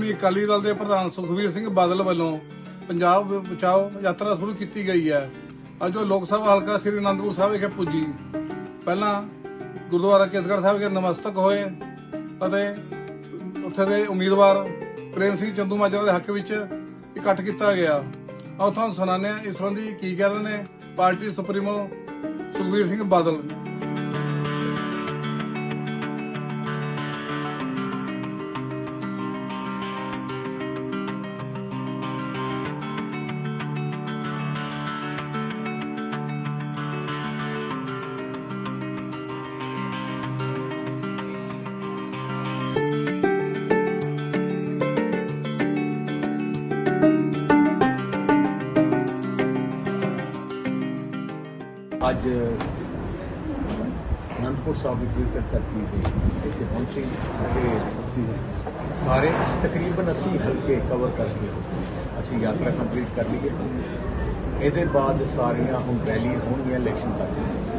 ਸ਼੍ਰੋਮਣੀ ਅਕਾਲੀ ਦਲ ਦੇ ਪ੍ਰਧਾਨ ਸੁਖਬੀਰ ਸਿੰਘ ਬਾਦਲ ਵੱਲੋਂ ਪੰਜਾਬ ਬਚਾਓ ਯਾਤਰਾ ਸ਼ੁਰੂ ਕੀਤੀ ਗਈ ਹੈ। ਅੱਜ ਉਹ ਲੋਕ ਸਭਾ ਹਲਕਾ ਸ੍ਰੀ ਅਨੰਦਪੁਰ ਸਾਹਿਬ ਵਿਖੇ ਪੁੱਜੀ। ਪਹਿਲਾਂ ਗੁਰਦੁਆਰਾ ਕੇਸਗੜ੍ਹ ਸਾਹਿਬ ਵਿਖੇ ਨਮਸਤਕ ਹੋਏ ਅਤੇ ਉੱਥੇ ਦੇ ਉਮੀਦਵਾਰ ਪ੍ਰੇਮ ਸਿੰਘ ਚੰਦੂਮਾਜਰਾ ਦੇ ਹੱਕ ਵਿੱਚ ਇਕੱਠ ਕੀਤਾ ਗਿਆ। ਆਓ ਤੁਹਾਨੂੰ ਸੁਣਾਉਂਦੇ ਹਾਂ ਇਸ ਸੰਬੰਧੀ ਕੀ ਕਹਿ ਰਹੇ ਨੇ ਪਾਰਟੀ ਸੁਪਰੀਮੋ ਸੁਖਬੀਰ ਸਿੰਘ ਬਾਦਲ। ਅੱਜ ਅਨੰਦਪੁਰ ਸਾਹਿਬ ਦੀ ਕੀਰਤਨ ਧਰਤੀ ਤੇ ਇੱਥੇ ਪਹੁੰਚੇ ਤੇ ਅਸੀਂ ਸਾਰੇ ਤਕਰੀਬਨ 80 ਹਲਕੇ ਕਵਰ ਕਰਕੇ ਅਸੀਂ ਯਾਤਰਾ ਕੰਪਲੀਟ ਕਰ ਲਈ ਹੈ। ਇਹਦੇ ਬਾਅਦ ਸਾਰੀਆਂ ਹੁਣ ਰੈਲੀਜ਼ ਹੋਣਗੀਆਂ ਇਲੈਕਸ਼ਨ ਤੱਕ।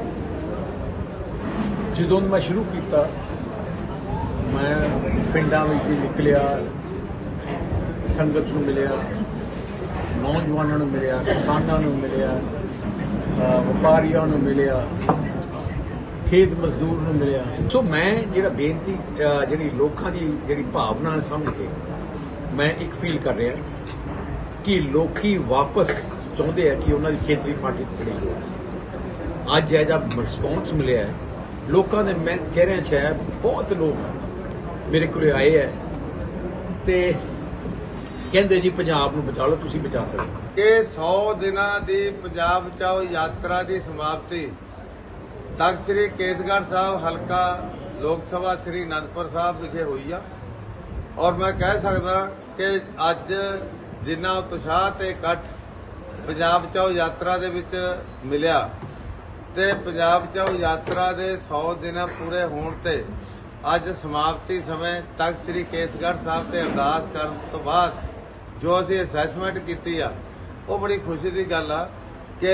ਜਦੋਂ ਮੈਂ ਸ਼ੁਰੂ ਕੀਤਾ ਮੈਂ ਪਿੰਡਾਂ ਵਿੱਚ ਵੀ ਨਿਕਲਿਆ, ਸੰਗਤ ਨੂੰ ਮਿਲਿਆ, ਨੌਜਵਾਨਾਂ ਨੂੰ ਮਿਲਿਆ, ਕਿਸਾਨਾਂ ਨੂੰ ਮਿਲਿਆ, ਵਪਾਰੀਆਂ ਨੂੰ ਮਿਲਿਆ, ਖੇਤ ਮਜ਼ਦੂਰ ਨੂੰ ਮਿਲਿਆ। ਸੋ ਮੈਂ ਜਿਹੜਾ ਬੇਨਤੀ ਜਿਹੜੀ ਲੋਕਾਂ ਦੀ ਜਿਹੜੀ ਭਾਵਨਾ ਸਮਝ ਕੇ ਮੈਂ ਇੱਕ ਫੀਲ ਕਰ ਰਿਹਾ ਕਿ ਲੋਕੀ ਵਾਪਸ ਚਾਹੁੰਦੇ ਆ ਕਿ ਉਹਨਾਂ ਦੀ ਖੇਤਰੀ ਪਾਰਟੀ ਖੜੀ ਹੋਵੇ। ਅੱਜ ਇਹ ਜਿਹਾ ਰਿਸਪੌਂਸ ਮਿਲਿਆ ਹੈ ਲੋਕਾਂ ਦੇ ਚਿਹਰਿਆਂ 'ਚ ਹੈ। ਬਹੁਤ ਲੋਕ ਮੇਰੇ ਕੋਲ ਆਏ ਹੈ ਤੇ ਕਹਿੰਦੇ ਜੀ ਪੰਜਾਬ ਨੂੰ ਬਚਾ ਲਓ, ਤੁਸੀਂ ਬਚਾ ਸਕਦੇ ਕਿ 100 ਦਿਨਾਂ ਦੀ ਪੰਜਾਬ ਬਚਾਓ ਯਾਤਰਾ ਦੀ ਸਮਾਪਤੀ ਤਖਤ ਸ੍ਰੀ ਕੇਸਗੜ੍ਹ ਸਾਹਿਬ ਹਲਕਾ ਲੋਕ ਸਭਾ ਸ੍ਰੀ ਅਨੰਦਪੁਰ ਸਾਹਿਬ ਵਿਖੇ ਹੋਈ ਆ। ਔਰ ਮੈਂ ਕਹਿ ਸਕਦਾ ਕਿ ਅੱਜ ਜਿੰਨਾ ਉਤਸ਼ਾਹ ਤੇ ਇਕੱਠ ਪੰਜਾਬ ਬਚਾਓ ਯਾਤਰਾ ਦੇ ਵਿੱਚ ਮਿਲਿਆ ਤੇ ਪੰਜਾਬ ਬਚਾਓ ਯਾਤਰਾ ਦੇ 100 ਦਿਨ ਪੂਰੇ ਹੋਣ ਤੇ ਅੱਜ ਸਮਾਪਤੀ ਸਮੇਂ ਤਖਤ ਸ੍ਰੀ ਕੇਸਗੜ੍ਹ ਸਾਹਿਬ ਤੇ ਅਰਦਾਸ ਕਰਨ ਤੋਂ ਬਾਅਦ ਜੋ ਅਸੀਂ ਅਸੈਸਮੈਂਟ ਕੀਤੀ ਆ ਉਹ ਬੜੀ ਖੁਸ਼ੀ ਦੀ ਗੱਲ ਆ ਕਿ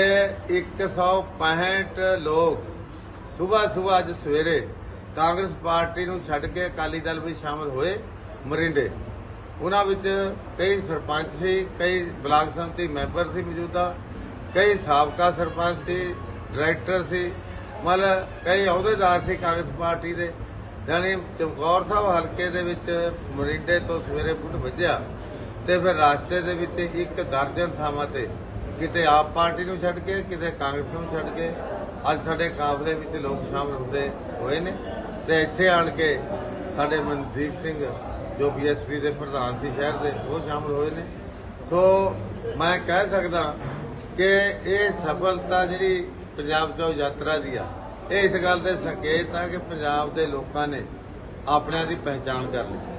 165 ਲੋਕ ਸਵੇਰ ਅੱਜ ਸਵੇਰੇ ਕਾਂਗਰਸ ਪਾਰਟੀ ਨੂੰ ਛੱਡ ਕੇ ਅਕਾਲੀ ਦਲ ਵਿੱਚ ਸ਼ਾਮਲ ਹੋਏ ਮਰਿੰਡੇ। ਉਹਨਾਂ ਵਿੱਚ ਕਈ ਸਰਪੰਚ ਸੀ, ਕਈ ਬਲਾਕ ਸੰਮਤੀ ਮੈਂਬਰ ਸੀ ਮੌਜੂਦਾ, ਕਈ ਸਾਬਕਾ ਸਰਪੰਚ ਸੀ, ਡਾਇਰੈਕਟਰ ਸੀ, ਮਤਲਬ ਕਈ ਅਹੁਦੇਦਾਰ ਸੀ ਕਾਂਗਰਸ ਪਾਰਟੀ ਦੇ। ਯਾਨੀ ਚਮਕੌਰ ਸਾਹਿਬ ਹਲਕੇ ਦੇ ਵਿੱਚ ਮਰਿੰਡੇ ਤੋਂ ਸਵੇਰੇ ਫੁੱਟ ਵੱਜਿਆ ਤੇ ਫਿਰ ਰਾਸਤੇ ਦੇ ਵਿੱਚ 1 ਦਰਜਨ ਥਾਵਾਂ ਤੇ ਕਿਤੇ ਆਪ ਪਾਰਟੀ ਨੂੰ ਛੱਡ ਕੇ, ਕਿਤੇ ਕਾਂਗਰਸ ਨੂੰ ਛੱਡ ਕੇ ਅੱਜ ਸਾਡੇ ਕਾਫਲੇ ਵਿੱਚ ਲੋਕ ਸ਼ਾਮਲ ਹੁੰਦੇ ਹੋਏ ਨੇ। ਤੇ ਇੱਥੇ ਆਣ ਕੇ ਸਾਡੇ ਮਨਦੀਪ ਸਿੰਘ ਜੋ ਬੀਐਸਪੀ ਦੇ ਪ੍ਰਧਾਨ ਸੀ ਸ਼ਹਿਰ ਦੇ, ਉਹ ਸ਼ਾਮਲ ਹੋਏ ਨੇ। ਸੋ ਮੈਂ ਕਹਿ ਸਕਦਾ ਕਿ ਇਹ ਸਫਲਤਾ ਜਿਹੜੀ ਪੰਜਾਬ ਚੋਂ ਯਾਤਰਾ ਦੀ ਆ, ਇਹ ਇਸ ਗੱਲ ਦੇ ਸੰਕੇਤ ਆ ਕਿ ਪੰਜਾਬ ਦੇ ਲੋਕਾਂ ਨੇ ਆਪਣਿਆਂ ਦੀ ਪਹਿਚਾਣ ਕਰ ਲਈ।